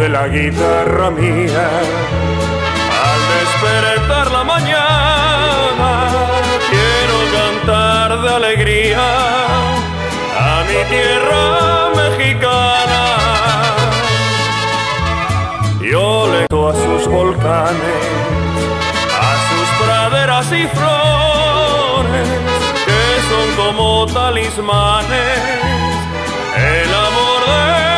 de la guitarra mía. Al despertar la mañana quiero cantar de alegría a mi tierra mexicana. Yo le doy a sus volcanes, a sus praderas y flores, que son como talismanes, el amor de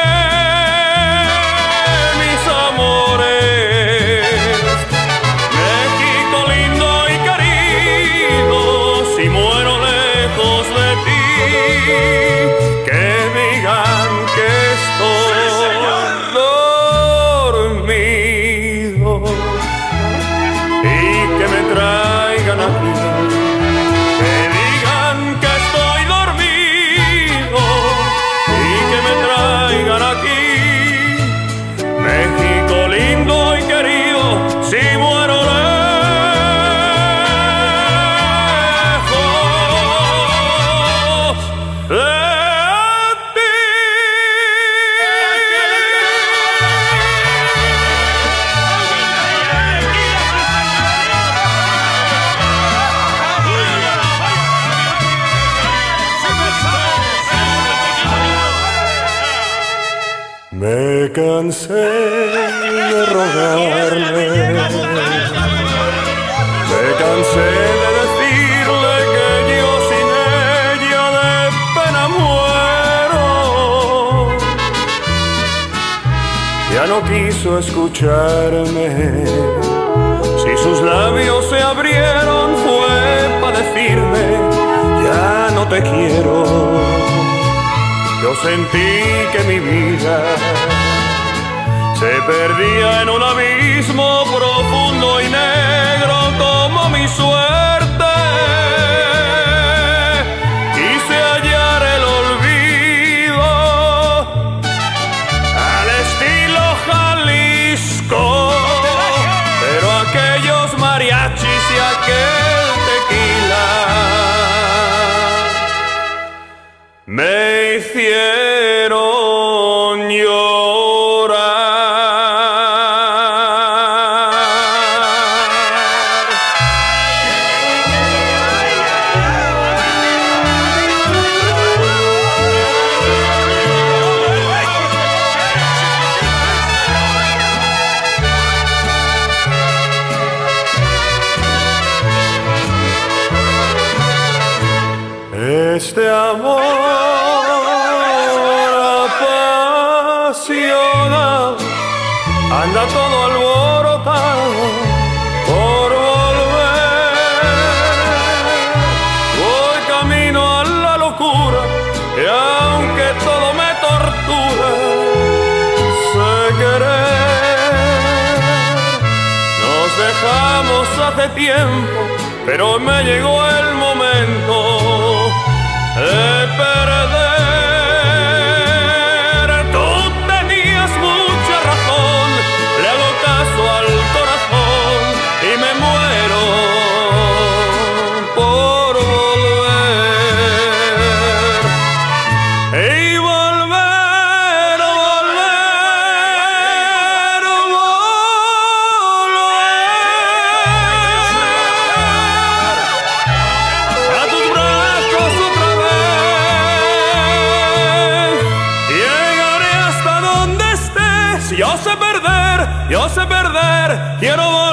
mis amores. México lindo y querido, si muero lejos de ti, que digan que estoy dormido y que me traigan aquí. México lindo y querido, si muero lejos de ti. Me cansé de rogarle, me cansé de decirle que yo sin ella de pena muero. Ya no quiso escucharme, si sus labios se abrieron fue para decirme ya no te quiero. Yo sentí que mi vida se perdía en un abismo profundo y negro como mi suerte. Quise hallar el olvido al estilo Jalisco, pero aquellos mariachis y aquel tequila me hicieron llorar. Este amor apasionado anda todo alborotado por volver. Voy camino a la locura y aunque todo me tortura, sé querer. Nos dejamos hace tiempo, pero me llegó el momento de perder. Tú tenías mucha razón, le hago caso al corazón y me muero por volver. Y volver, volver, volver a tus brazos otra vez. Llegaré hasta donde estés. Yo sé perder, quiero volver.